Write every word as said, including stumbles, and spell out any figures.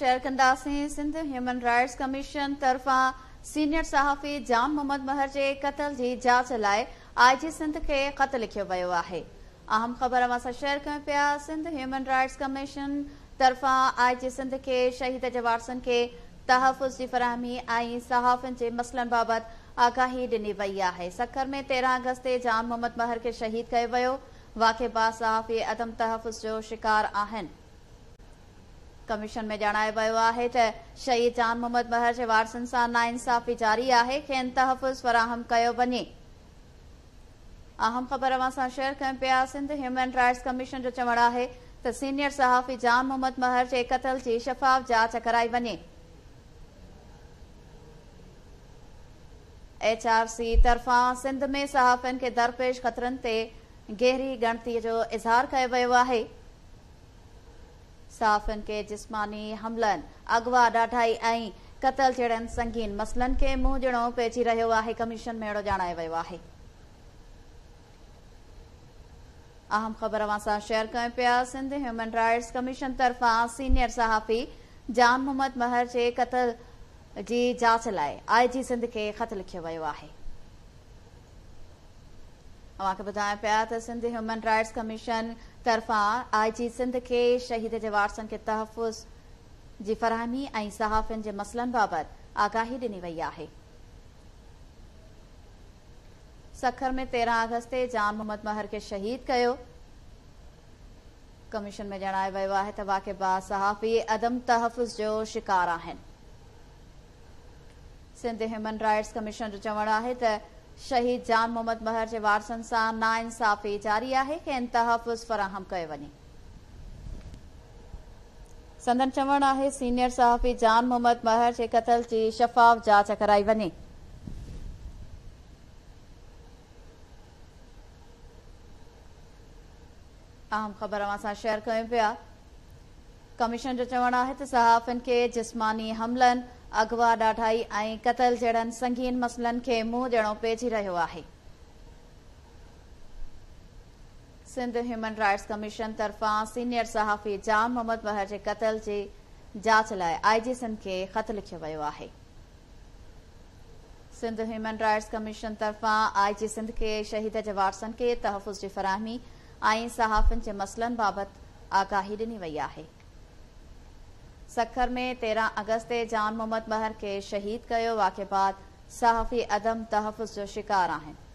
Share कंदासीं। Sindh human rights commission तरफ़ां senior सहाफ़ी जान मोहम्मद महर जे क़त्ल जी जांच लाइ आई जी सिंध खे ख़त लिखियो वियो आहे। अहम ख़बर अवां सां शेयर कयूं पिया। सिंध ह्यूमन राइट्स कमीशन तरफ़ां आई जी सिंध खे शहीद जे वारसनि खे तहफ़ुज़ जी फ़राहमी ऐं सहाफ़ियुनि जे मसइलनि बाबति आगाही ॾिनी वई आहे। सखर में तेरहं अगस्त ते जान मोहम्मद महर खे शहीद कयो वियो। वाक़िबाज़ सहाफ़ी अदम तहफ़ुज़ जो शिकार आहिनि। कमीशन में ॼाणायो वियो आहे त शहीद जान मोहम्मद महर जे वारसनि सां नाइंसाफ़ी जारी आहे। खेनि तहफ़ुज़ फ़राहम कयो वञे। अहम ख़बर अवां सां शेयर कयूं पिया। सिंध ह्यूमन राइट्स कमीशन जो चवणु आहे त सीनियर सहाफ़ी जान मोहम्मद महर जे क़त्ल जी शफ़ाफ़ जांच कराई वञे। एच आर सी तरफ़ां सिंध में सहाफ़ियुनि खे दरपेश ख़तरनि ते गहरी ॻणतीअ जो इज़हार कयो वियो आहे। सहाफ़ियुनि खे जिस्मानी हमलनि, अगवा ॾाढाई ऐं क़त्ल जहिड़नि संगीन मसइलनि खे मुंहुं ॾियणो पइजी रहियो आहे। कमीशन में अहिड़ो ॼाणायो वियो आहे। अहम ख़बर अवां सां शेयर कयूं पिया। सिंध ह्यूमन राइट्स कमीशन तरफ़ां सीनियर सहाफ़ी जान मोहम्मद महर जे क़त्ल जी जांच लाइ आई जी सिंध खे ख़त लिखियो वियो आहे। अवां खे ॿुधायूं पिया त सिंध ह्यूमन राइट्स कमीशन तरफ़ां आई जी सिंध खे शहीद जे वारसनि खे तहफ़ुज़ जी फ़राहमी ऐं सहाफ़ियुनि जे मसइलनि बाबति आगाही ॾिनी वई आहे। सखर में तेरहं अगस्त ते जान मोहम्मद महर खे शहीद कयो। कमीशन में ॼाणायो वियो आहे त वाक़िबाज़ सहाफ़ी अदम तहफ़ुज़ जो शिकार आहिनि। सिंध ह्यूमन राइट्स कमीशन जो चवणु आहे त शहीद जान मोहम्मद महर जे वारसनि सां नाइंसाफ़ी जारी आहे। खेनि तहफ़ुज़ फ़राहम कयो वञे। संदन चवणु आहे सीनियर सहाफ़ी जान मोहम्मद महर जे क़त्ल जी शफ़ाफ़ जांच कराई वञे। अहम ख़बर अवां सां शेयर कयूं पिया। कमीशन जो चवणु आहे त सहाफ़ियुनि खे जिस्मानी हमलनि, अगवा ॾाढाई ऐं क़त्ल जहिड़नि संगीन मसइलनि खे मुंहुं ॾियणो पइजी रहियो आहे। सिंध ह्यूमन राइट्स कमीशन तरफ़ां सीनियर सहाफ़ी जान मोहम्मद महर जे क़त्ल जी जांच लाइ आई जी सिंध खे ख़त लिखियो वियो आहे। सिंध ह्यूमन राइट्स कमीशन तरफ़ां आई जी सिंध खे शहीद जे वारसनि खे तहफ़ुज़ जी फ़राहमी ऐं सहाफ़ियुनि जे मसइलनि बाबति आगाही ॾिनी वई आहे। सखर में तेरहं अगस्त ते जान मोहम्मद महर खे शहीद कयो। वाक़िबाज़ सहाफ़ी अदम तहफ़ुज़ जो शिकार आहिनि।